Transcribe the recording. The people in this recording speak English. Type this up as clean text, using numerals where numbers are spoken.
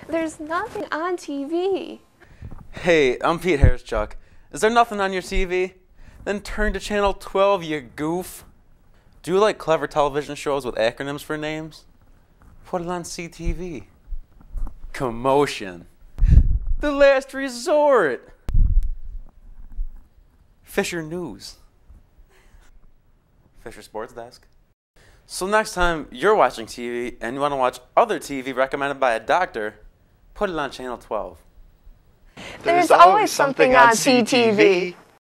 There's nothing on TV. Hey, I'm Pete Harris-Chuck. Is there nothing on your TV? Then turn to channel 12, you goof. Do you like clever television shows with acronyms for names? Put it on CTV. Commotion. The Last Resort. Fisher News. Fisher Sports Desk. So next time you're watching TV and you want to watch other TV recommended by a doctor, put it on channel 12. There's always something on CTV.